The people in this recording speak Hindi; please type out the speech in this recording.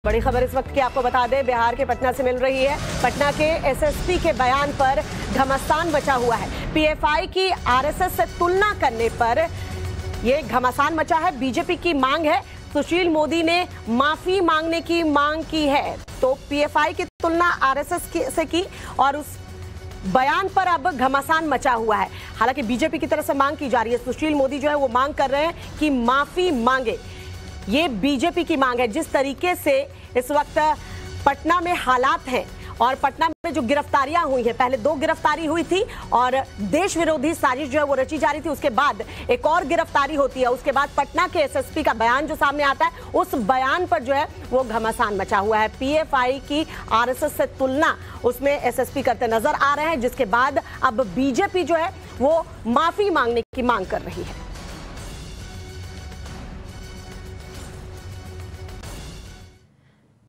बड़ी खबर इस वक्त की आपको बता दें, बिहार के पटना से मिल रही है। पटना के एसएसपी के बयान पर घमासान मचा हुआ है। पीएफआई की आरएसएस से तुलना करने पर यह घमासान मचा है। बीजेपी की मांग है, सुशील मोदी ने माफी मांगने की मांग की है। तो पीएफआई की तुलना आरएसएस से की और उस बयान पर अब घमासान मचा हुआ है। हालांकि बीजेपी की तरफ से मांग की जा रही है, सुशील मोदी जो है वो मांग कर रहे हैं कि माफी मांगे। ये बीजेपी की मांग है। जिस तरीके से इस वक्त पटना में हालात हैं और पटना में जो गिरफ्तारियां हुई हैं, पहले 2 गिरफ्तारी हुई थी और देश विरोधी साजिश जो है वो रची जा रही थी, उसके बाद एक और गिरफ्तारी होती है, उसके बाद पटना के एसएसपी का बयान जो सामने आता है, उस बयान पर जो है वो घमासान मचा हुआ है। पीएफआई की आरएसएस से तुलना उसमें एसएसपी करते नजर आ रहे हैं, जिसके बाद अब बीजेपी जो है वो माफी मांगने की मांग कर रही है।